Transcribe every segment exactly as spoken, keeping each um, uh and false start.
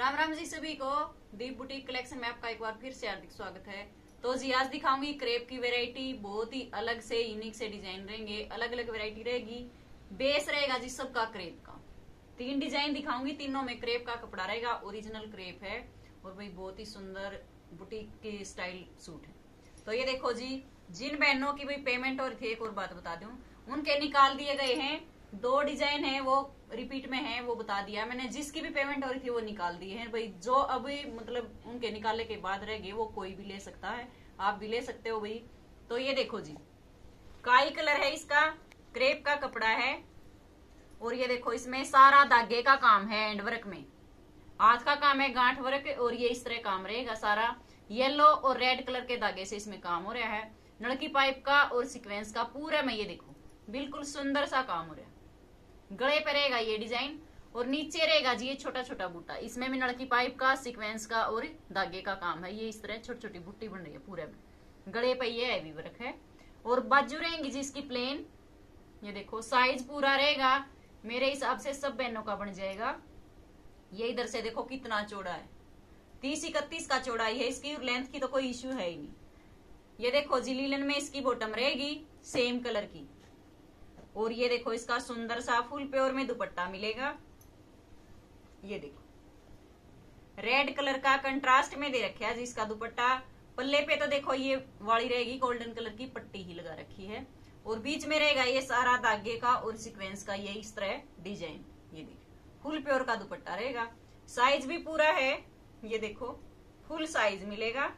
राम राम जी सभी को। दीप boutique collection में आपका एक बार फिर से हार्दिक स्वागत है। तो जी आज दिखाऊंगी क्रेप की वैरायटी। बहुत ही अलग से यूनिक से डिजाइन रहेंगे, अलग अलग वैरायटी रहेगी। बेस रहेगा जी सबका क्रेप का। तीन डिजाइन दिखाऊंगी, तीनों में क्रेप का कपड़ा रहेगा, ओरिजिनल क्रेप है और भाई बहुत ही सुंदर बुटीक के स्टाइल सूट है। तो ये देखो जी, जिन बहनों की भाई पेमेंट और थी, एक और बात बता दूं, उनके निकाल दिए गए हैं। दो डिजाइन है वो रिपीट में है, वो बता दिया मैंने। जिसकी भी पेमेंट हो रही थी वो निकाल दिए हैं भाई। जो अभी मतलब उनके निकालने के बाद रह गए वो कोई भी ले सकता है, आप भी ले सकते हो भाई। तो ये देखो जी, काई कलर है इसका, क्रेप का कपड़ा है और ये देखो इसमें सारा धागे का काम है, हैंड वर्क में हाथ का काम है, गांठ वर्क। और ये इस तरह काम रहेगा सारा। येलो और रेड कलर के धागे से इसमें काम हो रहा है। नलकी पाइप का और सीक्वेंस का पूरा में ये देखो बिल्कुल सुंदर सा काम हो रहा है। गले पे रहेगा ये डिजाइन और नीचे रहेगा जी ये छोटा छोटा बूटा। इसमें भी नलकी पाइप का, सीक्वेंस का और धागे का काम है। ये इस तरह छोटी छोटी बूटी बन रही है पूरे में। गले पे ये हैवी वर्क है और बाजू रहेंगी जी इसकी प्लेन। ये देखो साइज पूरा रहेगा, मेरे हिसाब से सब बहनों का बन जाएगा। ये इधर से देखो कितना चौड़ा है, तीस इकतीस का चौड़ाई है इसकी। लेंथ की तो कोई इश्यू है ही नहीं। ये देखो जी लीलन में इसकी बॉटम रहेगी सेम कलर की। और ये देखो इसका सुंदर सा फुल प्योर में दुपट्टा मिलेगा। ये देखो रेड कलर का कंट्रास्ट में दे रखा है जी इसका दुपट्टा। पल्ले पे तो देखो ये वाली रहेगी, गोल्डन कलर की पट्टी ही लगा रखी है और बीच में रहेगा ये सारा धागे का और सीक्वेंस का ये इस तरह डिजाइन। ये देखो फुल प्योर का दुपट्टा रहेगा। साइज भी पूरा है, ये देखो फुल साइज मिलेगा।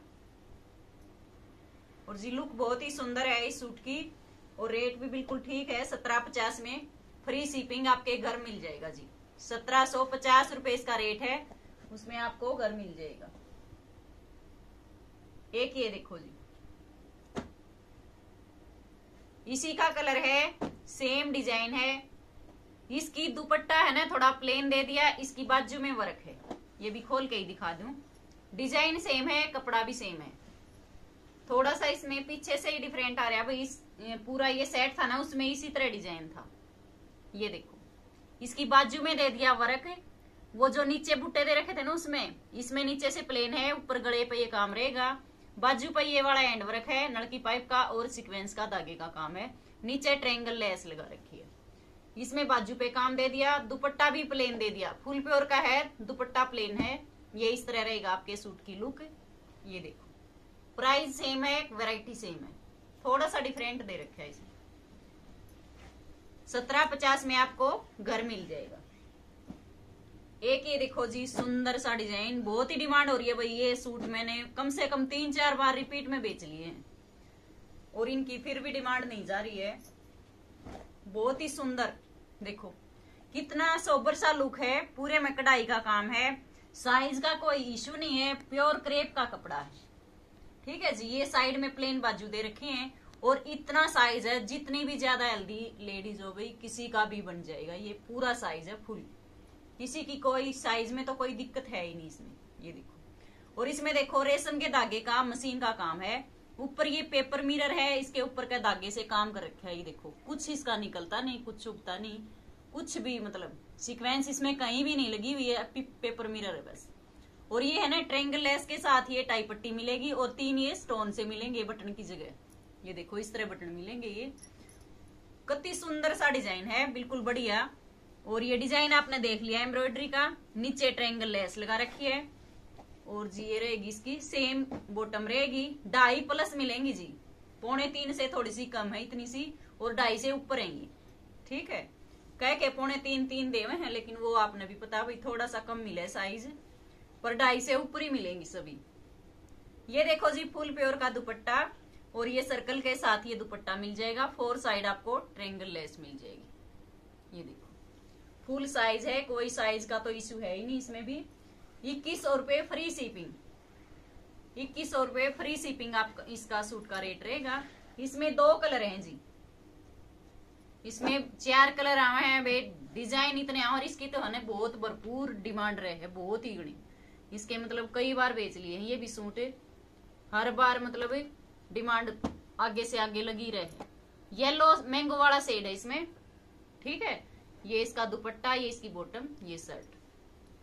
और जी लुक बहुत ही सुंदर है इस सूट की और रेट भी बिल्कुल ठीक है। सत्रह पचास में फ्री शिपिंग आपके घर मिल जाएगा जी। सत्रह सौ पचास रुपए इसका रेट है, उसमें आपको घर मिल जाएगा। एक ये देखो जी, इसी का कलर है, सेम डिजाइन है। इसकी दुपट्टा है ना थोड़ा प्लेन दे दिया, इसकी बाजू में वर्क है। ये भी खोल के ही दिखा दूं। डिजाइन सेम है, कपड़ा भी सेम है। थोड़ा सा इसमें पीछे से ही डिफरेंट आ रहा है भाई। इस पूरा ये सेट था ना उसमें इसी तरह डिजाइन था। ये देखो इसकी बाजू में दे दिया वर्क। वो जो नीचे बूटे दे रखे थे ना उसमें, इसमें नीचे से प्लेन है, ऊपर गले पे ये काम रहेगा। बाजू पे ये वाला एंड वर्क है, नलकी पाइप का और सीक्वेंस का धागे का काम है। नीचे ट्रायंगल लेस लगा रखी है। इसमें बाजू पे काम दे दिया। दुपट्टा भी प्लेन दे दिया, फुल प्योर का है, दुपट्टा प्लेन है। ये इस तरह रहेगा आपके सूट की लुक। ये देखो प्राइस सेम है, वैरायटी सेम है, थोड़ा सा डिफरेंट दे रखा है इसमें। सत्रह पचास में आपको घर मिल जाएगा। एक ये देखो जी सुंदर सा डिजाइन, बहुत ही डिमांड हो रही है भाई। ये सूट मैंने कम से कम तीन चार बार रिपीट में बेच लिए हैं और इनकी फिर भी डिमांड नहीं जा रही है। बहुत ही सुंदर देखो कितना सोबर सा लुक है, पूरे में कढ़ाई का काम है। साइज का कोई इश्यू नहीं है, प्योर क्रेप का कपड़ा है। ठीक है जी, ये साइड में प्लेन बाजू दे रखे हैं और इतना साइज है, जितनी भी ज्यादा हेल्दी लेडीज हो गई किसी का भी बन जाएगा। ये पूरा साइज है फुल, किसी की कोई साइज में तो कोई दिक्कत है ही नहीं इसमें। ये देखो और इसमें देखो रेशम के धागे का मशीन का काम है। ऊपर ये पेपर मिरर है, इसके ऊपर का धागे से काम कर रखा है। ये देखो कुछ इसका निकलता नहीं, कुछ उगता नहीं, कुछ भी मतलब सीक्वेंस इसमें कहीं भी नहीं लगी हुई है, पेपर मिरर है बस। और ये है ना ट्रायंगल लेस के साथ ये टाई पट्टी मिलेगी और तीन ये स्टोन से मिलेंगे बटन की जगह। ये देखो इस तरह बटन मिलेंगे। ये कितनी सुंदर सा डिजाइन है, बिल्कुल बढ़िया। और ये डिजाइन आपने देख लिया एम्ब्रॉयडरी का, नीचे ट्रायंगल लेस लगा रखी है। और जी ये रहेगी इसकी सेम बॉटम रहेगी। ढाई प्लस मिलेंगी जी, पौने तीन से थोड़ी सी कम है इतनी सी, और ढाई से ऊपर रहेंगी। ठीक है, कह के पौने तीन तीन दे हुए हैं, लेकिन वो आपने भी पता भाई थोड़ा सा कम मिले साइज, पर ढाई से ऊपर ही मिलेंगी सभी। ये देखो जी फुल प्योर का दुपट्टा और ये सर्कल के साथ ये दुपट्टा मिल जाएगा। फोर साइड आपको ट्रायंगल लेस मिल जाएगी। ये देखो फुल साइज है, कोई साइज का तो इश्यू है ही नहीं इसमें भी। इक्कीस सौ रुपए फ्री शिपिंग। इक्कीस सौ रुपए फ्री शिपिंग आपका इसका सूट का रेट रहेगा। इसमें दो कलर हैं जी, इसमें चार कलर आए हैं बे। डिजाइन इतने और इसकी तो है बहुत भरपूर डिमांड रहे है, बहुत ही गणी। इसके मतलब कई बार बेच लिए हैं ये भी सूट, हर बार मतलब डिमांड आगे से आगे लगी रहे। येलो मैंगो वाला शेड है इसमें। ठीक है, ये इसका दुपट्टा, ये इसकी बॉटम, ये शर्ट।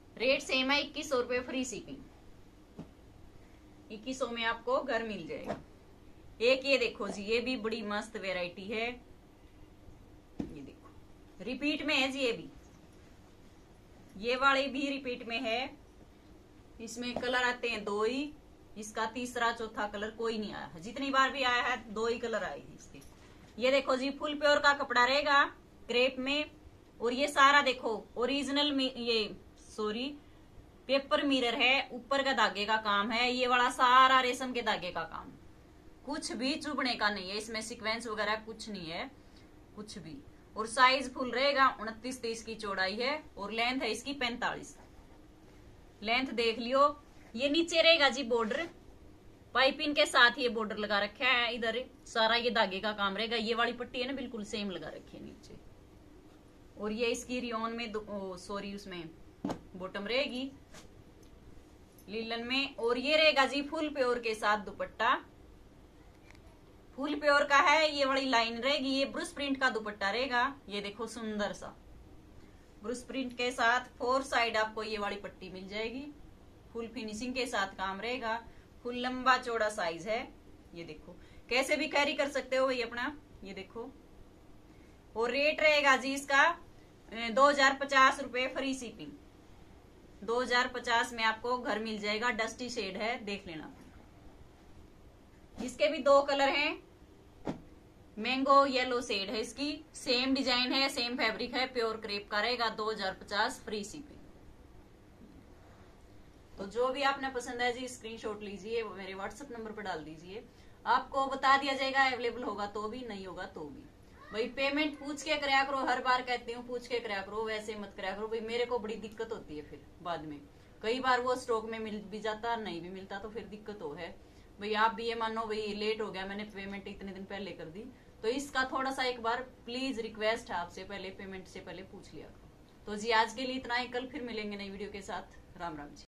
रेट सेम है, इक्कीस सौ रुपये फ्री शिपिंग। इक्कीस सौ में आपको घर मिल जाएगा। एक ये देखो जी, ये भी बड़ी मस्त वेराइटी है। ये देखो रिपीट में है जी, ये भी, ये वाले भी रिपीट में है। इसमें कलर आते हैं दो ही, इसका तीसरा चौथा कलर कोई नहीं आया है। जितनी बार भी आया है दो ही कलर आए हैं इसके। ये देखो जी, फुल प्योर का कपड़ा रहेगा क्रेप में। और ये सारा देखो ओरिजिनल, ये सॉरी पेपर मिरर है, ऊपर का धागे का काम है। ये वाला सारा रेशम के धागे का काम, कुछ भी चुभने का नहीं है इसमें, सीक्वेंस वगैरह कुछ नहीं है, कुछ भी। और साइज फुल रहेगा, उनतीस तीस की चौड़ाई है और लेंथ है इसकी पैंतालीस। लेंथ देख लियो। ये नीचे रहेगा जी बॉर्डर, पाइपिंग के साथ ये बॉर्डर लगा रखा है। इधर सारा ये धागे का काम रहेगा। ये वाली पट्टी है ना बिल्कुल सेम लगा रखी है नीचे। और ये इसकी रियोन में, सॉरी उसमें बॉटम रहेगी लीलन में। और ये रहेगा जी फुल प्योर के साथ दुपट्टा, फुल प्योर का है। ये वाली लाइन रहेगी, ये ब्रूस प्रिंट का दुपट्टा रहेगा। ये देखो सुंदर सा ब्रूस प्रिंट के साथ फोर साइड आपको ये वाली पट्टी मिल जाएगी। फुल फिनिशिंग के साथ काम रहेगा। फुल लंबा चौड़ा साइज है। ये देखो कैसे भी कैरी कर सकते हो ये अपना। ये देखो, और रेट रहेगा जी इसका दो हजार पचास रुपए फ्री शिपिंग। दो हजार पचास में आपको घर मिल जाएगा। डस्टी शेड है, देख लेना। इसके भी दो कलर हैं, मैंगो येलो शेड है इसकी। सेम डिजाइन है, सेम फैब्रिक है, प्योर क्रेप का रहेगा। दो हजार पचास फ्री शिपिंग। तो जो भी आपने पसंद है जी स्क्रीनशॉट लीजिए, वो मेरे व्हाट्सएप नंबर पर डाल दीजिए। आपको बता दिया जाएगा, अवेलेबल होगा तो भी, नहीं होगा तो भी। भाई पेमेंट पूछ के कराया करो, हर बार कहती हूँ पूछ के कराया करो, वैसे मत कराया करो भाई। मेरे को बड़ी दिक्कत होती है फिर बाद में। कई बार वो स्टॉक में मिल भी जाता, नहीं भी मिलता, तो फिर दिक्कत हो है भाई। आप भी ये मानो भाई लेट हो गया, मैंने पेमेंट इतने दिन पहले कर दी, तो इसका थोड़ा सा एक बार प्लीज रिक्वेस्ट है आपसे, पहले पेमेंट से पहले पूछ लिया करो। तो जी आज के लिए इतना ही, कल फिर मिलेंगे नई वीडियो के साथ। राम राम जी।